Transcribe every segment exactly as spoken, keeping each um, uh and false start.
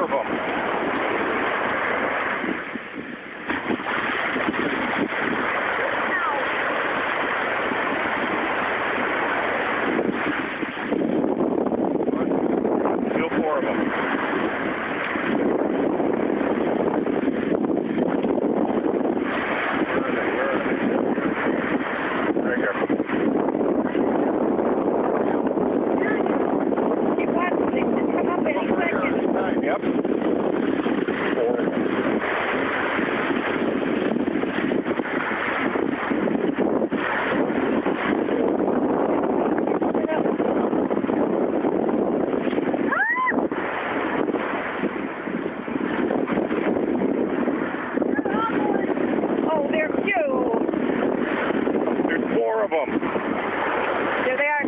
of them. Four of them. Right here. You watch, they can come up any second. Yep. Four of them. Four of them. There they are.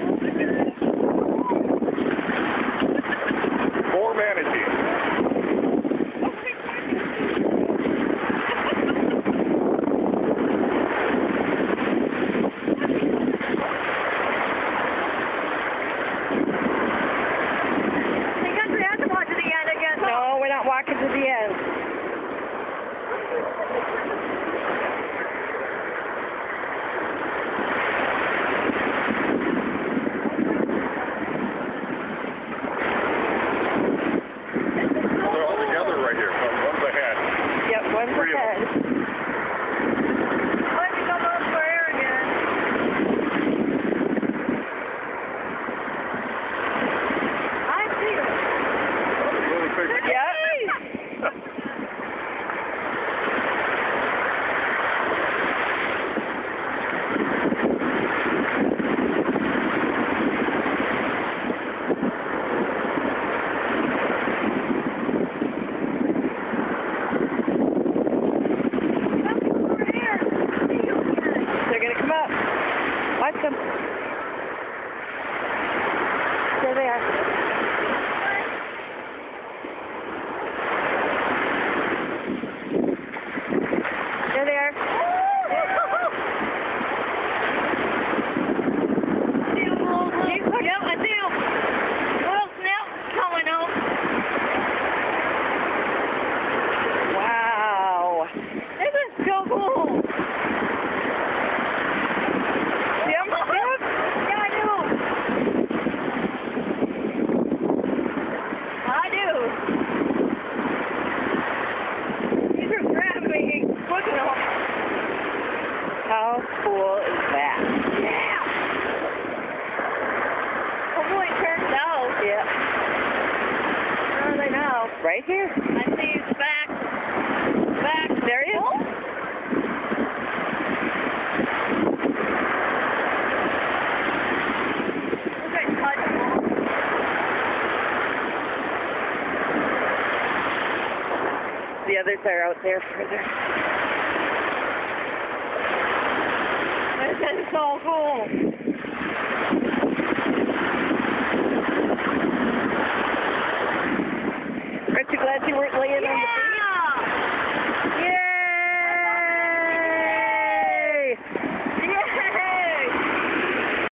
Four manatees. Hey, guys, we have to walk to the end again. No, we're not walking to the end. One's Three ahead. of them. Let me come up for air again. I see it. Really big. Yep. Watch them. There they are. There they are. Yep, I do. Well, now coming out. Wow. This is so cool. How cool is that? Yeah! Hopefully it turns out. Yeah. Where are they now? Right here. I see he's back. Back. There he is. Oh. Look at touch them. The others are out there further. This is so cool.